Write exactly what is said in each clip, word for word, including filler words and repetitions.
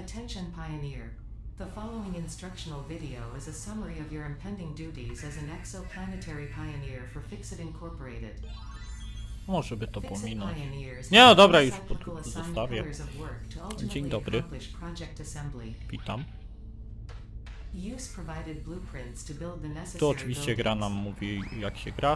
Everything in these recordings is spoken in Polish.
Attention Pioneer. The following instructional video is a summary of your impending duties as an exoplanetary pioneer for Fixit Incorporated. Może by to Fixit pominąć. Pioneers Nie, no dobra, już cyclical po- assigned zostawię. pillars of work to Dzień ultimately dobry. accomplish project assembly. Witam. Use provided blueprints to build the necessary Tu oczywiście gra buildings. nam mówi, jak się gra.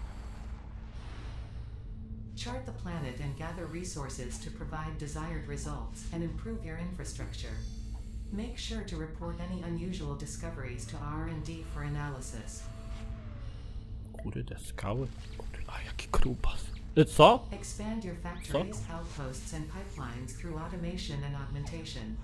Chart the planet and gather resources to provide desired results and improve your infrastructure. Make sure to report any unusual discoveries to R and D for analysis. Kurde, skały. Kurde, a jaki grubas. Y, Co? Expand your factories, outposts, and pipelines through automation and augmentation.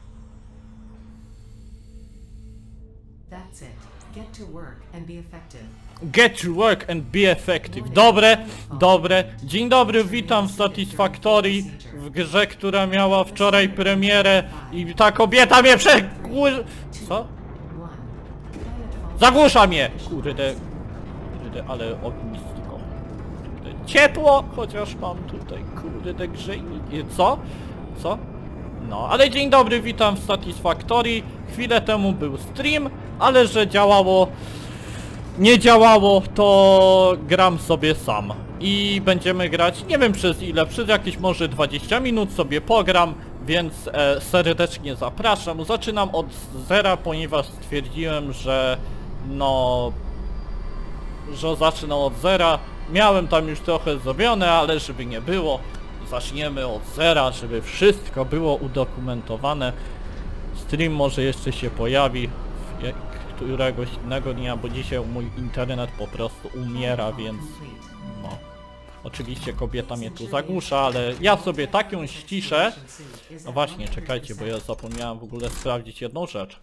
That's it. Get to work and be effective. Get to work and be effective. Dobre, dobre. Dzień dobry, witam w Satisfactory, w grze, która miała wczoraj premierę i ta kobieta mnie przegłu... Co? Zagłusza mnie! Kurde, kurde, ale ognisko. Kurde, ciepło, chociaż mam tutaj, kurde, grzejnik. Co? Co? No, ale dzień dobry, witam w Satisfactory. Chwilę temu był stream, ale że działało... Nie działało, to gram sobie sam. I będziemy grać, nie wiem przez ile, przez jakieś może dwadzieścia minut sobie pogram, więc e, serdecznie zapraszam. Zaczynam od zera, ponieważ stwierdziłem, że no... że zacznę od zera. Miałem tam już trochę zrobione, ale żeby nie było, zaczniemy od zera, żeby wszystko było udokumentowane. Stream może jeszcze się pojawi któregoś innego dnia, bo dzisiaj mój internet po prostu umiera, więc no. Oczywiście kobieta mnie tu zagłusza, ale ja sobie tak ją ściszę. No właśnie, czekajcie, bo ja zapomniałem w ogóle sprawdzić jedną rzecz.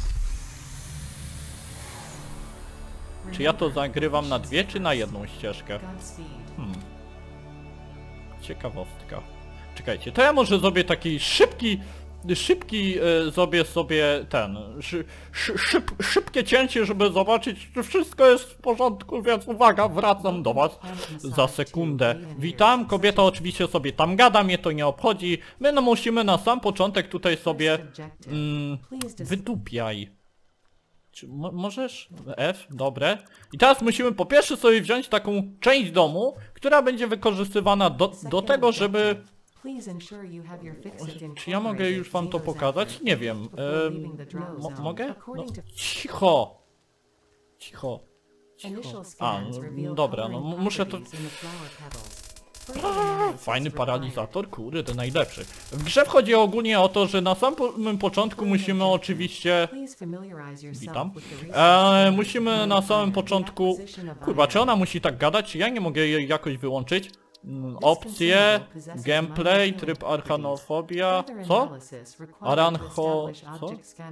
Czy ja to zagrywam na dwie, czy na jedną ścieżkę? Hmm. Ciekawostka. Czekajcie, to ja może zrobię taki szybki... Szybki y, zrobię sobie ten, szy, szy, szyb, szybkie cięcie, żeby zobaczyć, czy wszystko jest w porządku, więc uwaga, wracam do was za sekundę. Witam, kobieta oczywiście sobie tam gada, mnie to nie obchodzi. My no musimy na sam początek tutaj sobie mm, wydupiaj. Czy mo możesz? F, dobre. I teraz musimy po pierwsze sobie wziąć taką część domu, która będzie wykorzystywana do, do tego, żeby... Czy ja mogę już wam to pokazać? Nie wiem. Ehm, mo mogę? No, cicho! Cicho. Cicho. A, no, dobra, no muszę to... Fajny paralizator, kurde, to najlepszy. W grze chodzi ogólnie o to, że na samym początku musimy oczywiście... Witam. Eee, musimy na samym początku... Kurwa, czy ona musi tak gadać? Czy ja nie mogę jej jakoś wyłączyć? Opcje, gameplay, tryb archanofobia, co? Arancho... co?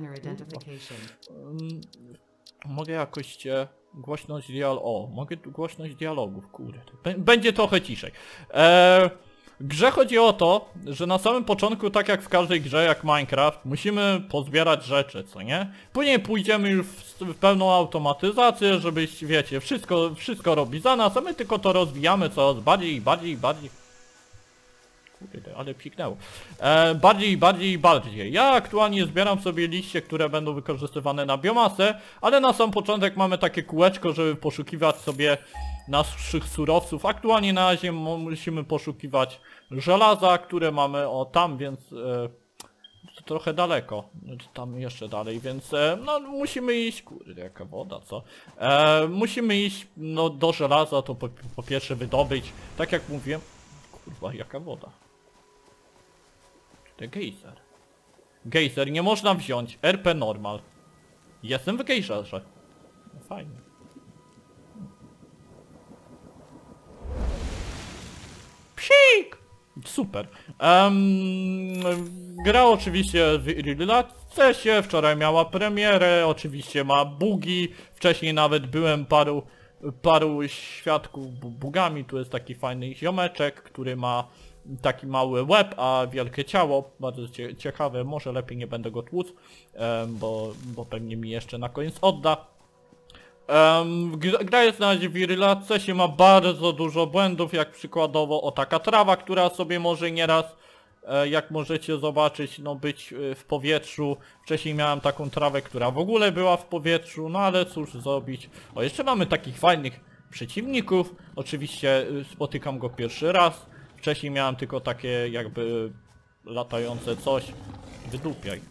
Um, mogę jakoś cię... Głośność dialogów... O, mogę tu głośność dialogów, kurde. Będzie trochę ciszej. Eee, w grze chodzi o to, że na samym początku, tak jak w każdej grze, jak Minecraft, musimy pozbierać rzeczy, co nie? Później pójdziemy już w, w pełną automatyzację, żebyś, wiecie, wszystko, wszystko robi za nas, a my tylko to rozwijamy coraz bardziej i bardziej i bardziej. Kurde, ale piknęło. E, bardziej i bardziej i bardziej. Ja aktualnie zbieram sobie liście, które będą wykorzystywane na biomasę, ale na sam początek mamy takie kółeczko, żeby poszukiwać sobie naszych surowców. Aktualnie na razie musimy poszukiwać żelaza, które mamy o tam, więc e, to trochę daleko. Tam jeszcze dalej, więc e, no musimy iść. Kurde, jaka woda, co? E, musimy iść no, do żelaza, to po, po pierwsze wydobyć. Tak jak mówiłem. Kurwa, jaka woda. To gejzer. Gejzer nie można wziąć. R P normal. Jestem w gejzerze. No fajnie. Psik! Super. Um, gra oczywiście w relacji, wczoraj miała premierę, oczywiście ma bugi. Wcześniej nawet byłem paru, paru świadków bugami. Tu jest taki fajny ziomeczek, który ma taki mały łeb, a wielkie ciało. Bardzo ciekawe, może lepiej nie będę go tłuc, um, bo, bo pewnie mi jeszcze na koniec odda. Um, gra jest na razie w early accessie, ma bardzo dużo błędów, jak przykładowo o taka trawa, która sobie może nieraz e, jak możecie zobaczyć, no być e, w powietrzu. Wcześniej miałem taką trawę, która w ogóle była w powietrzu, no ale cóż zrobić. O, jeszcze mamy takich fajnych przeciwników. Oczywiście e, spotykam go pierwszy raz. Wcześniej miałem tylko takie jakby latające coś. Wydupiaj.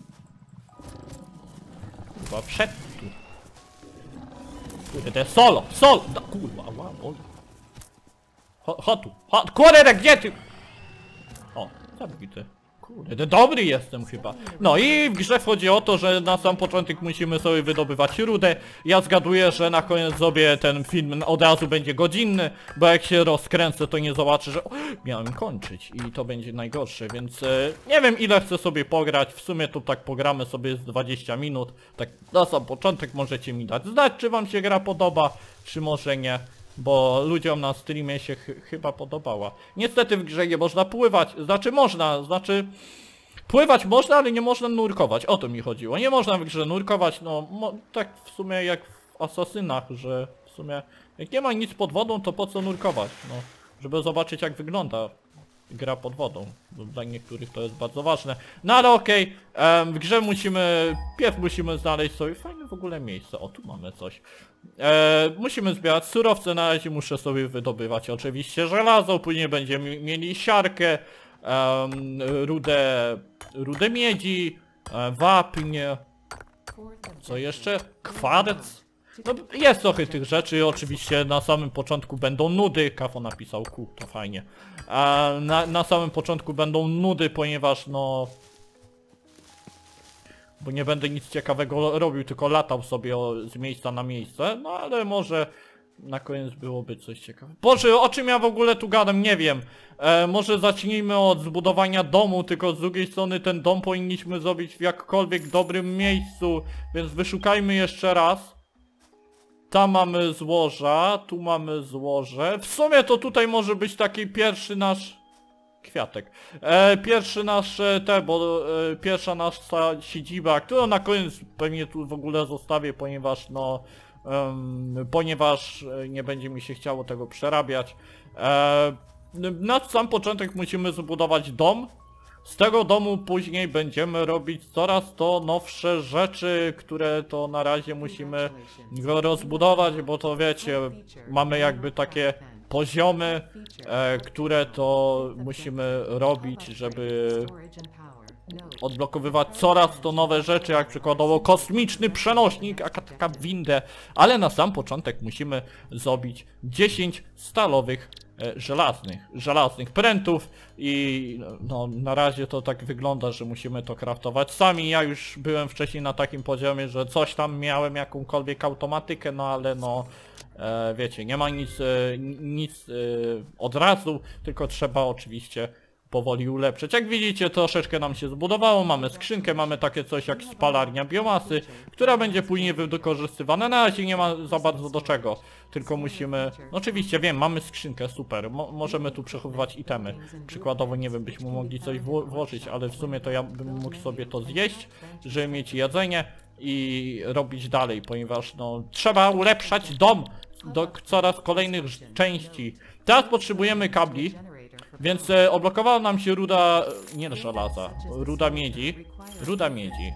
Chyba wszedł tu. Kurde, to jest solo! Solo! No, kurwa, wow, wow. Chodź tu, chodź, kurde, gdzie ty? O, zabity. Kurde, dobry jestem chyba. No i w grze chodzi o to, że na sam początek musimy sobie wydobywać rudę. Ja zgaduję, że na koniec sobie ten film od razu będzie godzinny, bo jak się rozkręcę, to nie zobaczę, że o, miałem kończyć i to będzie najgorsze, więc e, nie wiem ile chcę sobie pograć. W sumie to tak pogramy sobie z dwadzieścia minut. Tak na sam początek możecie mi dać znać, czy wam się gra podoba, czy może nie. Bo ludziom na streamie się ch chyba podobała. Niestety w grze nie można pływać, znaczy można, znaczy... Pływać można, ale nie można nurkować, o to mi chodziło. Nie można w grze nurkować, no tak w sumie jak w Asasynach, że w sumie jak nie ma nic pod wodą, to po co nurkować, no. Żeby zobaczyć jak wygląda gra pod wodą, bo dla niektórych to jest bardzo ważne. No ale okej, okay, w grze musimy, pierw musimy znaleźć sobie fajne w ogóle miejsce, o tu mamy coś. E, musimy zbierać surowce, na razie muszę sobie wydobywać oczywiście żelazo, później będziemy mieli siarkę, e, rudę, rudę miedzi, e, wapnie, co jeszcze? Kwarc? No jest trochę tych rzeczy, oczywiście na samym początku będą nudy, Kafo napisał ku, to fajnie. A na, na samym początku będą nudy, ponieważ no... Bo nie będę nic ciekawego robił, tylko latał sobie o, z miejsca na miejsce, no ale może na koniec byłoby coś ciekawego. Boże, o czym ja w ogóle tu gadam, nie wiem. E, może zacznijmy od zbudowania domu, tylko z drugiej strony ten dom powinniśmy zrobić w jakkolwiek dobrym miejscu, więc wyszukajmy jeszcze raz. Tam mamy złoża, tu mamy złoże. W sumie to tutaj może być taki pierwszy nasz... Kwiatek. E, pierwszy nasz te, bo e, pierwsza nasza siedziba, którą na koniec pewnie tu w ogóle zostawię, ponieważ no... Um, ponieważ nie będzie mi się chciało tego przerabiać. E, na sam początek musimy zbudować dom. Z tego domu później będziemy robić coraz to nowsze rzeczy, które to na razie musimy go rozbudować, bo to wiecie, mamy jakby takie poziomy, e, które to musimy robić, żeby odblokowywać coraz to nowe rzeczy, jak przykładowo kosmiczny przenośnik, a taka windę, ale na sam początek musimy zrobić dziesięć stalowych e, żelaznych, żelaznych prętów i no na razie to tak wygląda, że musimy to craftować sami. Ja już byłem wcześniej na takim poziomie, że coś tam miałem, jakąkolwiek automatykę, no ale no e, wiecie, nie ma nic, e, nic e, od razu, tylko trzeba oczywiście powoli ulepszyć. Jak widzicie, troszeczkę nam się zbudowało, mamy skrzynkę, mamy takie coś jak spalarnia biomasy, która będzie później wykorzystywana. Na razie nie ma za bardzo do czego, tylko musimy... No oczywiście wiem, mamy skrzynkę, super, Mo możemy tu przechowywać itemy. Przykładowo, nie wiem, byśmy mogli coś wło włożyć, ale w sumie to ja bym mógł sobie to zjeść, żeby mieć jedzenie i robić dalej, ponieważ no trzeba ulepszać dom do coraz kolejnych części. Teraz potrzebujemy kabli. Więc e, odblokowała nam się ruda, nie żelaza, ruda miedzi, ruda miedzi.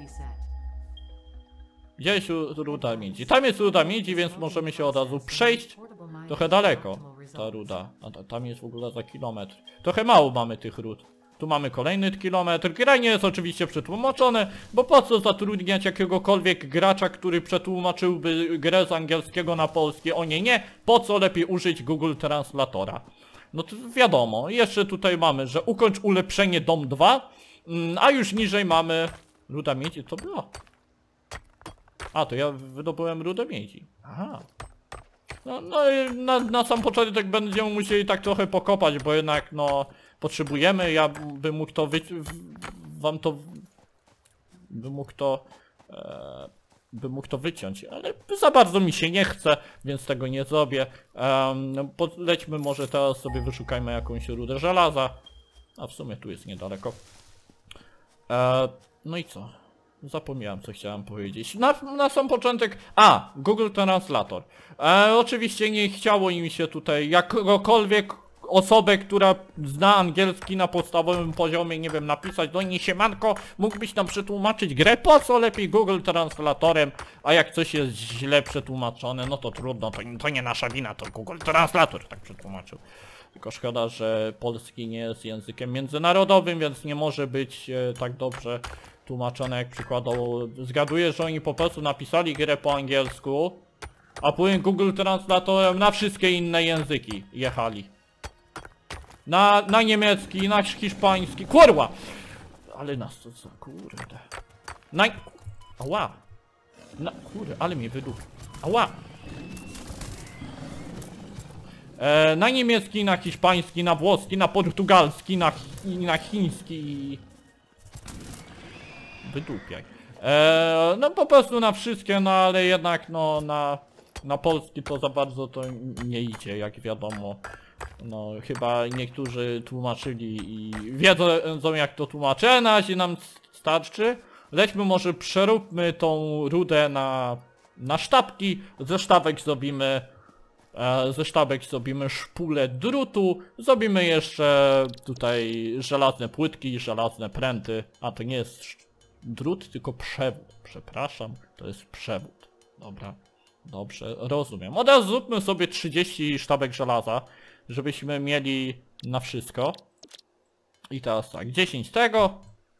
Gdzie jest ruda miedzi? Tam jest ruda miedzi, więc możemy się od razu przejść. Trochę daleko ta ruda, a tam jest w ogóle za kilometr. Trochę mało mamy tych rud. Tu mamy kolejny kilometr. Gra nie jest oczywiście przetłumaczone, bo po co zatrudniać jakiegokolwiek gracza, który przetłumaczyłby grę z angielskiego na polski? O nie, nie, po co lepiej użyć Google Translatora? No to wiadomo, jeszcze tutaj mamy, że ukończ ulepszenie dom dwa, a już niżej mamy ruda miedzi, to było. A, to ja wydobyłem rudę miedzi. Aha. No, no i na, na sam początek będziemy musieli tak trochę pokopać, bo jednak no potrzebujemy, ja bym mógł to wy... wam to... bym mógł to... E... bym mógł to wyciąć, ale za bardzo mi się nie chce, więc tego nie zrobię. Um, lećmy może teraz sobie, wyszukajmy jakąś rudę żelaza. A w sumie tu jest niedaleko. E, no i co? Zapomniałem, co chciałem powiedzieć. Na, na sam początek... A! Google Translator. E, oczywiście nie chciało im się tutaj jakkolwiek osobę, która zna angielski na podstawowym poziomie, nie wiem, napisać do niej: siemanko, mógłbyś nam przetłumaczyć grę? Po co? Lepiej Google Translatorem, a jak coś jest źle przetłumaczone, no to trudno, to, to nie nasza wina, to Google Translator tak przetłumaczył. Tylko szkoda, że polski nie jest językiem międzynarodowym, więc nie może być e, tak dobrze tłumaczone jak przykładowo. Zgaduję, że oni po prostu napisali grę po angielsku, a później Google Translatorem na wszystkie inne języki jechali. Na, na niemiecki, na hiszpański, kurwa! Ale nas to co, kurde. Na... Ała! Na... Kurde, ale mnie wydupił. Ała! E, na niemiecki, na hiszpański, na włoski, na portugalski, na, chi na chiński. Wydupiaj. E, no po prostu na wszystkie, no ale jednak no na, na polski to za bardzo to nie idzie, jak wiadomo. No chyba niektórzy tłumaczyli i wiedzą jak to tłumaczy, a na razie nam starczy. Lećmy może przeróbmy tą rudę na, na sztabki, ze sztabek zrobimy e, ze sztabek zrobimy szpulę drutu, zrobimy jeszcze tutaj żelazne płytki, żelazne pręty, a to nie jest drut, tylko przewód, przepraszam, to jest przewód, dobra, dobrze, rozumiem. Od razu zróbmy sobie trzydzieści sztabek żelaza, żebyśmy mieli na wszystko. I teraz tak, dziesięć tego.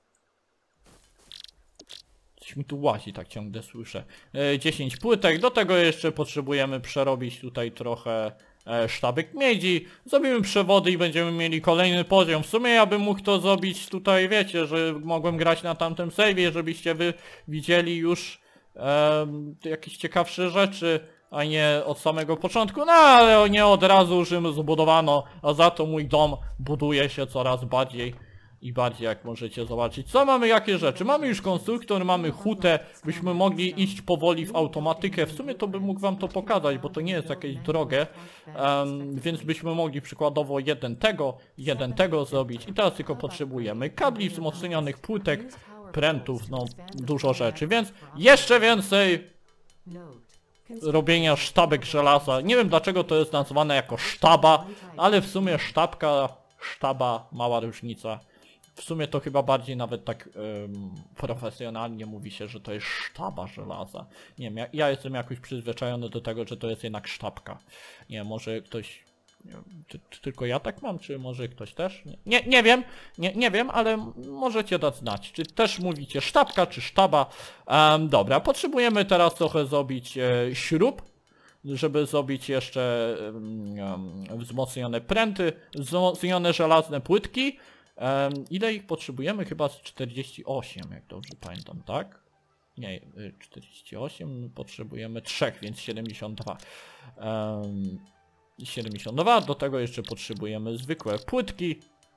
Coś mi tu łazi, tak ciągle słyszę. E, dziesięć płytek, do tego jeszcze potrzebujemy przerobić tutaj trochę e, sztabek miedzi. Zrobimy przewody i będziemy mieli kolejny poziom. W sumie ja bym mógł to zrobić tutaj, wiecie, że mogłem grać na tamtym save'ie, żebyście wy widzieli już e, jakieś ciekawsze rzeczy, a nie od samego początku. No ale nie od razu Rzym zbudowano, a za to mój dom buduje się coraz bardziej i bardziej, jak możecie zobaczyć. Co mamy, jakie rzeczy? Mamy już konstruktor, mamy hutę, byśmy mogli iść powoli w automatykę. W sumie to bym mógł wam to pokazać, bo to nie jest jakieś drogie, um, więc byśmy mogli przykładowo jeden tego, jeden tego zrobić. I teraz tylko potrzebujemy kabli, wzmocnionych płytek, prętów, no dużo rzeczy, więc jeszcze więcej robienia sztabek żelaza. Nie wiem dlaczego to jest nazwane jako sztaba, ale w sumie sztabka, sztaba, mała różnica. W sumie to chyba bardziej nawet tak um, profesjonalnie mówi się, że to jest sztaba żelaza. Nie wiem, ja, ja jestem jakoś przyzwyczajony do tego, że to jest jednak sztabka. Nie, może ktoś... Nie, czy, czy tylko ja tak mam, czy może ktoś też? Nie, nie, nie wiem, nie, nie wiem, ale możecie dać znać. Czy też mówicie sztabka, czy sztaba? Um, dobra, potrzebujemy teraz trochę zrobić e, śrub, żeby zrobić jeszcze um, wzmocnione pręty, wzmocnione żelazne płytki. Um, ile ich potrzebujemy? Chyba z czterdzieści osiem, jak dobrze pamiętam, tak? Nie, czterdzieści osiem, potrzebujemy trzech, więc siedemdziesiąt dwa. Um, siedemdziesiąt dwa, do tego jeszcze potrzebujemy zwykłe płytki.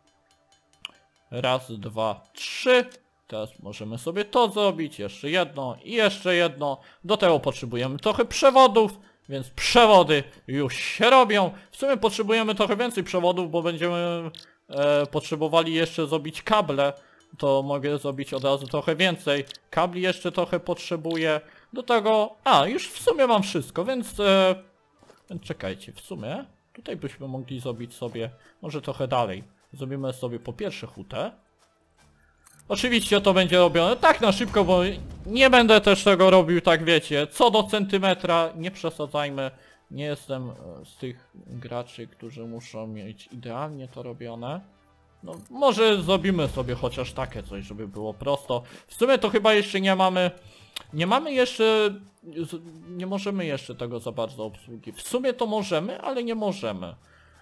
Raz, dwa, trzy. Teraz możemy sobie to zrobić, jeszcze jedno i jeszcze jedno. Do tego potrzebujemy trochę przewodów, więc przewody już się robią. W sumie potrzebujemy trochę więcej przewodów, bo będziemy e, potrzebowali jeszcze zrobić kable. To mogę zrobić od razu trochę więcej. Kabli jeszcze trochę potrzebuję. Do tego... A, już w sumie mam wszystko, więc... E, Więc czekajcie, w sumie tutaj byśmy mogli zrobić sobie, może trochę dalej. Zrobimy sobie po pierwsze hutę. Oczywiście to będzie robione tak na szybko, bo nie będę też tego robił, tak wiecie, co do centymetra, nie przesadzajmy. Nie jestem z tych graczy, którzy muszą mieć idealnie to robione. No może zrobimy sobie chociaż takie coś, żeby było prosto. W sumie to chyba jeszcze nie mamy... Nie mamy jeszcze... Nie możemy jeszcze tego za bardzo obsługiwać. W sumie to możemy, ale nie możemy.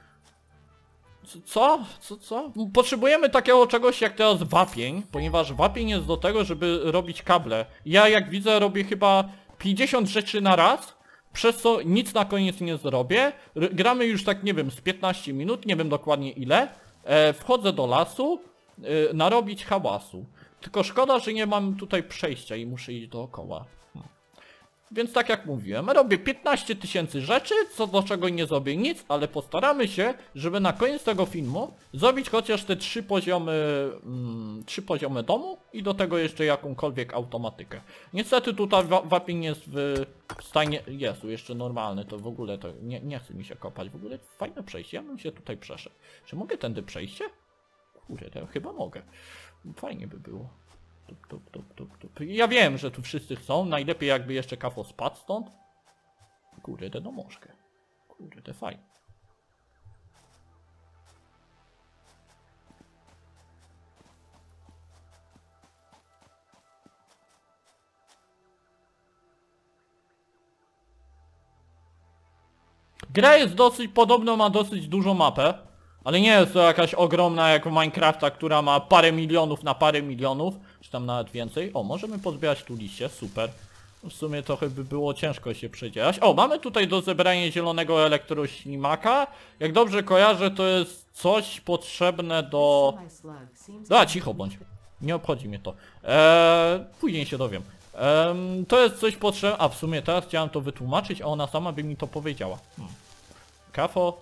Co? Co? Co? Potrzebujemy takiego czegoś jak teraz wapień, ponieważ wapień jest do tego, żeby robić kable. Ja jak widzę robię chyba pięćdziesiąt rzeczy na raz, przez co nic na koniec nie zrobię. Gramy już tak, nie wiem, z piętnaście minut, nie wiem dokładnie ile. E, wchodzę do lasu, e, narobić hałasu. Tylko szkoda, że nie mam tutaj przejścia i muszę iść dookoła. Hmm. Więc tak jak mówiłem, robię piętnaście tysięcy rzeczy, co do czego nie zrobię nic, ale postaramy się, żeby na koniec tego filmu zrobić chociaż te trzy poziomy, mm, trzy poziomy domu i do tego jeszcze jakąkolwiek automatykę. Niestety tutaj wa wapień jest w stanie, jest jeszcze normalny, to w ogóle to nie, nie chce mi się kopać, w ogóle fajne przejście, ja bym się tutaj przeszedł. Czy mogę tędy przejście? Kurde, to chyba mogę. Fajnie by było. Tup, tup, tup, tup, tup. Ja wiem, że tu wszyscy chcą. Najlepiej jakby jeszcze kafo spadł stąd. Kurde, no możkę. Kurde, fajnie. Gra jest dosyć, podobno ma dosyć dużą mapę. Ale nie jest to jakaś ogromna jak w Minecrafta, która ma parę milionów na parę milionów, czy tam nawet więcej. O, możemy pozbierać tu liście, super. W sumie trochę by było ciężko się przedzierać. O, mamy tutaj do zebrania zielonego elektroślimaka. Jak dobrze kojarzę, to jest coś potrzebne do... A, cicho bądź. Nie obchodzi mnie to. Eee, później się dowiem. Eee, to jest coś potrzebne... A, w sumie teraz chciałem to wytłumaczyć, a ona sama by mi to powiedziała. Hmm. Kafo...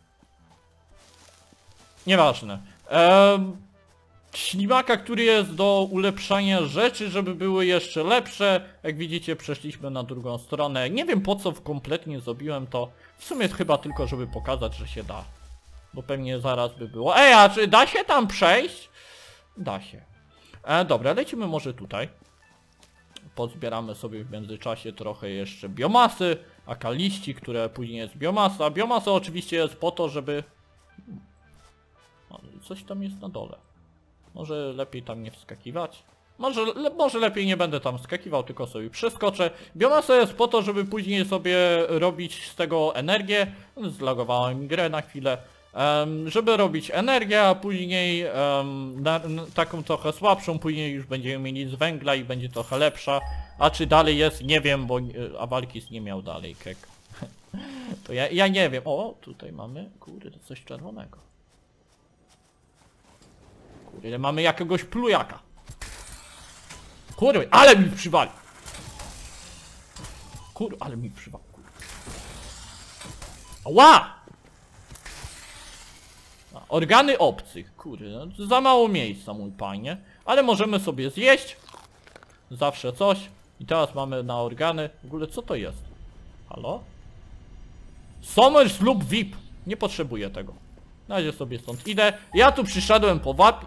Nieważne. Ehm, ślimaka, który jest do ulepszania rzeczy, żeby były jeszcze lepsze. Jak widzicie, przeszliśmy na drugą stronę. Nie wiem po co kompletnie zrobiłem to. W sumie chyba tylko, żeby pokazać, że się da. Bo pewnie zaraz by było. Ej, a czy da się tam przejść? Da się. E, dobra, lecimy może tutaj. Pozbieramy sobie w międzyczasie trochę jeszcze biomasy, akaliści, które później jest biomasa. Biomasa oczywiście jest po to, żeby... Coś tam jest na dole. Może lepiej tam nie wskakiwać. Może, le, może lepiej nie będę tam wskakiwał, tylko sobie przeskoczę. Biomasa jest po to, żeby później sobie robić z tego energię. Zlogowałem mi grę na chwilę. Um, żeby robić energię, a później um, na, na, taką trochę słabszą, później już będziemy mieli z węgla i będzie trochę lepsza. A czy dalej jest? Nie wiem, bo a Walkis nie miał dalej, kek. To ja, ja nie wiem. O, tutaj mamy, kurde, to coś czerwonego. Kurde, mamy jakiegoś plujaka. Kurde, ale mi przywali. Kurde, ale mi przywali. Ła! Organy obcych. Kurde, no, za mało miejsca, mój panie. Ale możemy sobie zjeść. Zawsze coś. I teraz mamy na organy. W ogóle co to jest? Halo? Somers lub V I P. Nie potrzebuję tego. Na razie sobie stąd idę. Ja tu przyszedłem po wapień.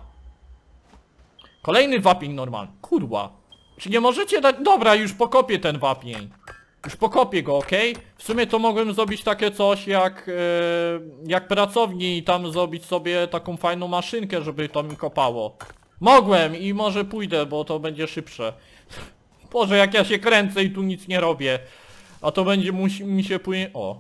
Kolejny wapień normalny. Kurwa. Czy nie możecie dać... Dobra, już pokopię ten wapień. Już pokopię go, ok? W sumie to mogłem zrobić takie coś jak... Yy, jak pracowni i tam zrobić sobie taką fajną maszynkę, żeby to mi kopało. Mogłem i może pójdę, bo to będzie szybsze. Boże, jak ja się kręcę i tu nic nie robię. A to będzie musi, mi się później... O.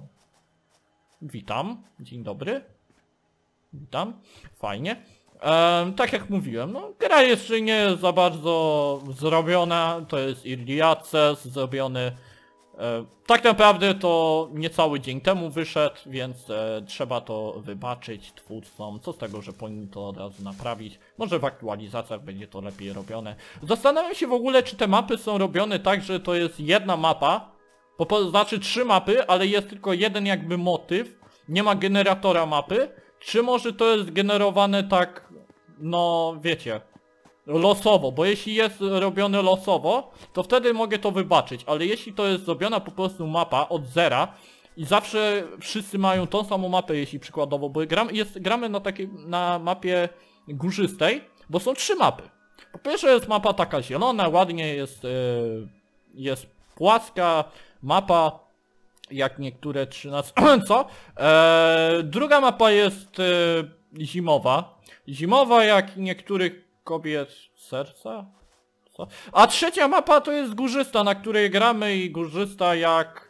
Witam. Dzień dobry. Witam. Fajnie. Ehm, tak jak mówiłem, no gra jeszcze nie jest za bardzo zrobiona. To jest Early Access zrobiony. E, tak naprawdę to niecały dzień temu wyszedł, więc e, trzeba to wybaczyć twórcom. Co z tego, że powinni to od razu naprawić. Może w aktualizacjach będzie to lepiej robione. Zastanawiam się w ogóle, czy te mapy są robione tak, że to jest jedna mapa. Po, po, znaczy trzy mapy, ale jest tylko jeden jakby motyw. Nie ma generatora mapy. Czy może to jest generowane tak, no wiecie, losowo, bo jeśli jest robione losowo, to wtedy mogę to wybaczyć, ale jeśli to jest zrobiona po prostu mapa od zera i zawsze wszyscy mają tą samą mapę, jeśli przykładowo, bo gram, jest, gramy na takiej, na mapie górzystej, bo są trzy mapy. Po pierwsze jest mapa taka zielona, ładnie jest, yy, jest płaska mapa, jak niektóre trzynaście... Co? Eee, druga mapa jest e, zimowa. Zimowa jak niektórych kobiet serca? Co? A trzecia mapa to jest górzysta, na której gramy i górzysta jak...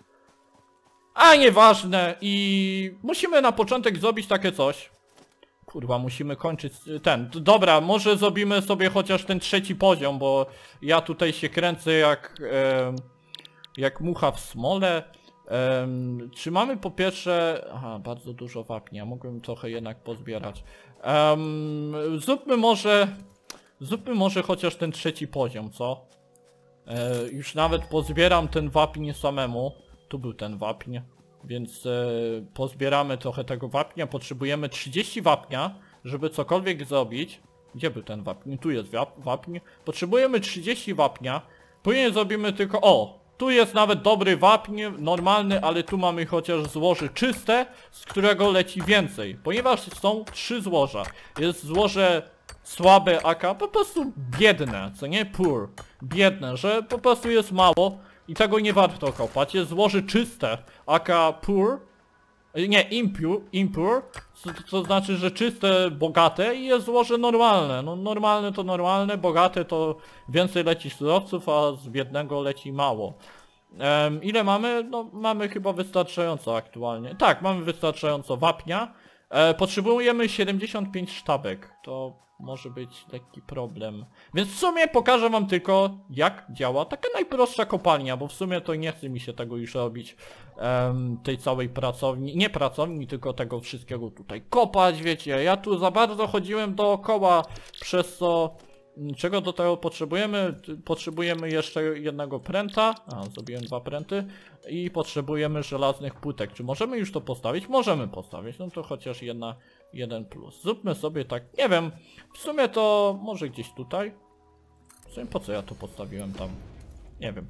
A nieważne. I musimy na początek zrobić takie coś. Kurwa, musimy kończyć ten. Dobra, może zrobimy sobie chociaż ten trzeci poziom, bo ja tutaj się kręcę jak... E, jak mucha w smole. Um, czy mamy po pierwsze... Aha, bardzo dużo wapnia, mogłem trochę jednak pozbierać. Um, zróbmy może... Zróbmy może chociaż ten trzeci poziom, co? E, już nawet pozbieram ten wapń samemu. Tu był ten wapń. Więc e, pozbieramy trochę tego wapnia. Potrzebujemy trzydzieści wapnia, żeby cokolwiek zrobić. Gdzie był ten wapń? Tu jest wapń. Potrzebujemy trzydzieści wapnia. Później zrobimy tylko... O! Tu jest nawet dobry wapń, normalny, ale tu mamy chociaż złoże czyste, z którego leci więcej. Ponieważ są trzy złoża. Jest złoże słabe, aka po prostu biedne, co nie? Poor. Biedne, że po prostu jest mało i tego nie warto kopać. Jest złoże czyste, aka poor. Nie, impure, impure, co, co znaczy, że czyste, bogate i jest złoże normalne. No normalne to normalne, bogate to więcej leci surowców, a z biednego leci mało. Um, ile mamy? No mamy chyba wystarczająco aktualnie. Tak, mamy wystarczająco wapnia. E, potrzebujemy siedemdziesiąt pięć sztabek. To może być lekki problem. Więc w sumie pokażę wam tylko, jak działa taka najprostsza kopalnia, bo w sumie to nie chce mi się tego już robić, um, tej całej pracowni, nie pracowni, tylko tego wszystkiego tutaj kopać, wiecie. Ja tu za bardzo chodziłem dookoła, przez co... Czego do tego potrzebujemy? Potrzebujemy jeszcze jednego pręta. A, zrobiłem dwa pręty. I potrzebujemy żelaznych płytek. Czy możemy już to postawić? Możemy postawić. No to chociaż jedna, jeden plus. Zróbmy sobie tak, nie wiem. W sumie to może gdzieś tutaj. W sumie po co ja to postawiłem tam? Nie wiem.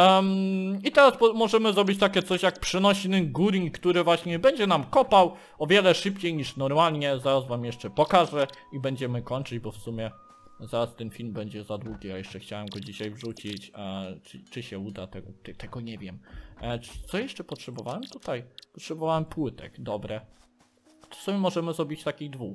Um, I teraz możemy zrobić takie coś jak przenośny górnik, który właśnie będzie nam kopał o wiele szybciej niż normalnie. Zaraz wam jeszcze pokażę i będziemy kończyć, bo w sumie... Zaraz ten film będzie za długi, a jeszcze chciałem go dzisiaj wrzucić, a czy, czy się uda, tego, te, tego nie wiem. E, co jeszcze potrzebowałem tutaj? Potrzebowałem płytek, dobre. To sobie możemy zrobić takich dwóch.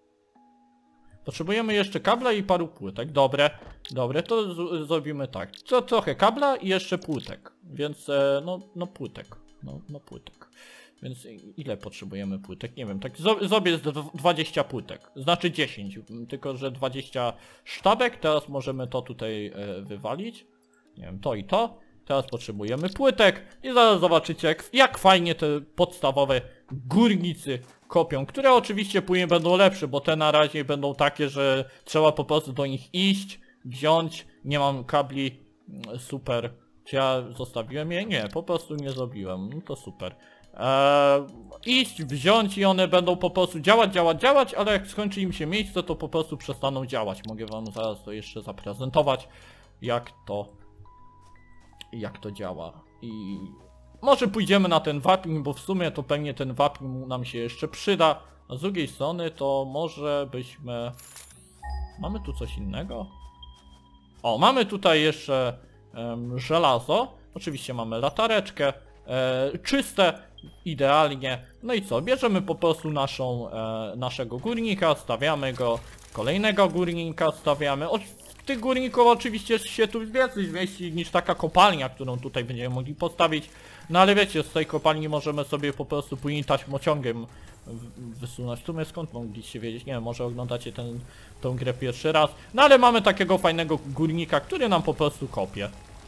Potrzebujemy jeszcze kabla i paru płytek, dobre. Dobre, to z, zrobimy tak. Co, trochę kabla i jeszcze płytek, więc e, no, no płytek, no, no płytek. Więc ile potrzebujemy płytek? Nie wiem, tak zrobię dwadzieścia płytek, znaczy dziesięć, tylko że dwadzieścia sztabek, teraz możemy to tutaj e, wywalić. Nie wiem, to i to. Teraz potrzebujemy płytek i zaraz zobaczycie jak, jak fajnie te podstawowe górnicy kopią, które oczywiście później będą lepsze, bo te na razie będą takie, że trzeba po prostu do nich iść, wziąć, nie mam kabli, super. Czy ja zostawiłem je? Nie, po prostu nie zrobiłem, no to super. Eee, iść, wziąć i one będą po prostu działać, działać, działać, ale jak skończy im się miejsce, to po prostu przestaną działać. Mogę wam zaraz to jeszcze zaprezentować, jak to jak to działa. I może pójdziemy na ten wapń, bo w sumie to pewnie ten wapń nam się jeszcze przyda. A z drugiej strony to może byśmy... Mamy tu coś innego? O, mamy tutaj jeszcze um, żelazo. Oczywiście mamy latareczkę. E, czyste, idealnie. No i co? Bierzemy po prostu naszą, e, naszego górnika, stawiamy go, kolejnego górnika stawiamy. O, tych górników oczywiście się tu więcej zmieści niż taka kopalnia, którą tutaj będziemy mogli postawić. No ale wiecie, z tej kopalni możemy sobie po prostu później taśmociągiem wysunąć. W sumie skąd mogliście wiedzieć? Nie wiem, może oglądacie ten, tą grę pierwszy raz. No ale mamy takiego fajnego górnika, który nam po prostu kopie.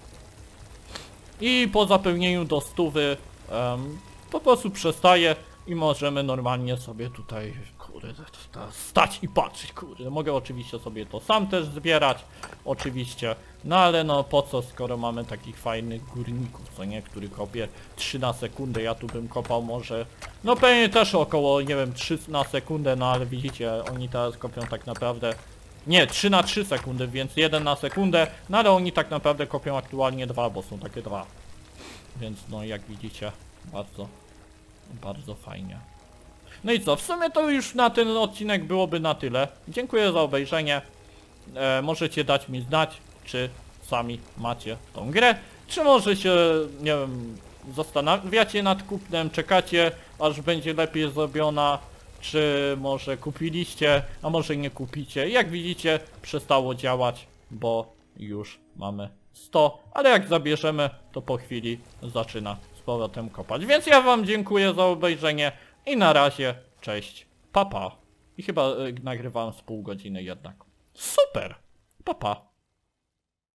I po zapełnieniu do stówy um, po prostu przestaje i możemy normalnie sobie tutaj, kurde, stać i patrzeć, kurde. Mogę oczywiście sobie to sam też zbierać, oczywiście, no ale no po co, skoro mamy takich fajnych górników, co nie, który kopie trzy na sekundę, ja tu bym kopał może, no pewnie też około, nie wiem, trzy na sekundę, no ale widzicie, oni teraz kopią tak naprawdę, nie, trzy na trzy sekundy, więc jeden na sekundę, no ale oni tak naprawdę kopią aktualnie dwa, bo są takie dwa. Więc no jak widzicie, bardzo, bardzo fajnie. No i co, w sumie to już na ten odcinek byłoby na tyle. Dziękuję za obejrzenie. E, możecie dać mi znać, czy sami macie tą grę, czy może się, nie wiem, zastanawiacie nad kupnem, czekacie, aż będzie lepiej zrobiona, czy może kupiliście, a może nie kupicie. Jak widzicie, przestało działać, bo już mamy sto, ale jak zabierzemy, to po chwili zaczyna z powrotem kopać. Więc ja wam dziękuję za obejrzenie i na razie, cześć, papa. I chyba y, nagrywałem z pół godziny jednak. Super, papa.